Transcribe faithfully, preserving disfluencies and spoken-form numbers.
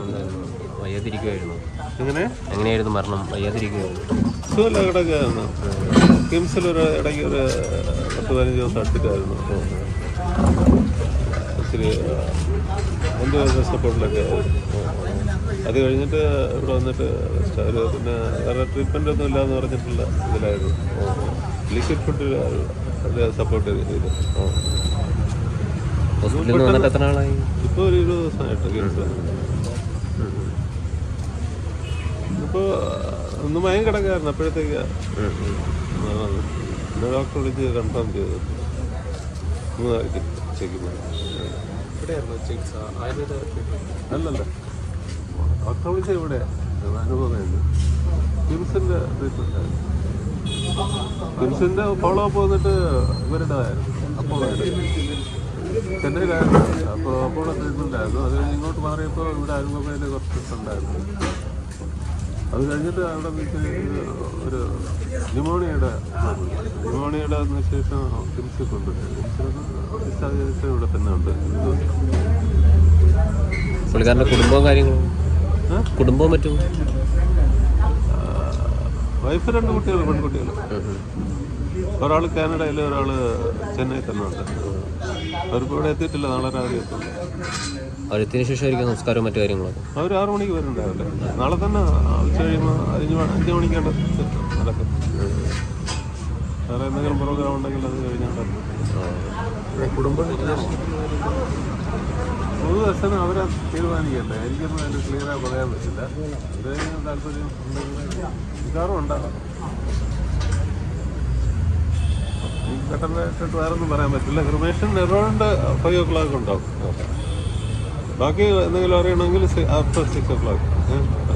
വയ്യാതിരിക്കുമായിരുന്നു. എങ്ങനെ എങ്ങനെയായിരുന്നു മരണം? വയ്യാതിരിക്കുമായിരുന്നു. സുഖമില്ല കിടക്കുകയായിരുന്നു. കിംസിലൊരു ഇടയ്ക്ക് ഒരു പത്ത് പതിനഞ്ച് ദിവസം അടുത്തിട്ടായിരുന്നു. ഒത്തിരി എൻ്റെ സപ്പോർട്ടിലൊക്കെ അത് കഴിഞ്ഞിട്ട് ഇവിടെ വന്നിട്ട് ഒരു പിന്നെ വേറെ ട്രീറ്റ്മെൻ്റ് ഒന്നും ഇല്ലയെന്ന് പറഞ്ഞിട്ടുള്ള ഇതിലായിരുന്നു. ലിക്വിഡ് ഫുഡ് സപ്പോർട്ട് ചെയ്ത് ഇപ്പോൾ ഒരു ഇരുപത് ദിവസമായിട്ട് കിംസ്. ഇപ്പോൾ ഒന്ന് മയം കിടക്കായിരുന്നു. അപ്പോഴത്തേക്ക് ഡോക്ടർ വിളിച്ച് കൺഫേം ചെയ്തു മൂന്നാഴ്ച ചെക്കുന്നത്. അല്ലല്ല, ഡോക്ടർ വിളിച്ച ഇവിടെ അനുഭവമുണ്ട്. കിംസിൻ്റെ ട്രീറ്റ്മെൻ്റ് ആയിരുന്നു. കിംസിൻ്റെ ഫോളോ അപ്പ് വന്നിട്ട് ഇവരുടേതായിരുന്നു. അപ്പോളോ ചെന്നൈയിലായിരുന്നു. അപ്പോൾ അപ്പോളോ ട്രീറ്റ്മെൻ്റ് ആയിരുന്നു. അത് കഴിഞ്ഞ് ഇങ്ങോട്ട് മാറിയപ്പോൾ ഇവിടെ അനുഭവയിൽ കുറച്ച് ഉണ്ടായിരുന്നു. അത് കഴിഞ്ഞിട്ട് അവിടെ ഒരു ന്യൂമോണിയയുടെ ന്യൂമോണിയയുടെ ശേഷം കിംസിൽ കൊണ്ടുവരും. കിംസിൽ ഇവിടെ തന്നെ ഉണ്ട്. പുള്ളിക്കാരൻ്റെ കുടുംബവും കാര്യങ്ങളും കുടുംബവും മറ്റും വൈഫ് രണ്ട് കുട്ടികൾ, പെൺകുട്ടികൾ. ഒരാൾ കാനഡയിൽ, ഒരാൾ ചെന്നൈ തന്നെ ഉണ്ട്. അവർക്ക് ഇവിടെ എത്തിയിട്ടില്ല. നാളെ രാവിലെ എത്തും. അവരെത്തിയതിനു ശേഷമായിരിക്കും നമസ്കാരവും മറ്റു കാര്യങ്ങളൊക്കെ. അവർ ആറു മണിക്ക് വരുന്നുണ്ടാവില്ലേ. നാളെ തന്നെ ഉച്ച കഴിയുമ്പോൾ അഞ്ച് അഞ്ച് മണിക്കാണ് നടക്കും. വേറെ എന്തെങ്കിലും പ്രോഗ്രാം ഉണ്ടെങ്കിൽ അത് കഴിഞ്ഞാൽ കുടുംബം പൊതുദർശനം അവരെ തീരുമാനിക്കട്ടെ. എനിക്കൊന്നും അതിന് ക്ലിയറായി പറയാൻ പറ്റില്ല. എന്തെങ്കിലും താല്പര്യം ഉണ്ടെങ്കിൽ മിക്കവാറും ഉണ്ടാകും. പെട്ടെന്നായിട്ട് വേറെ ഒന്നും പറയാൻ പറ്റില്ല. Cremation around five o'clock ഉണ്ടാവും. ബാക്കി എന്തെങ്കിലും അറിയണമെങ്കിൽ ആഫ്റ്റർ സിക്സ് ഓ ക്ലോക്ക്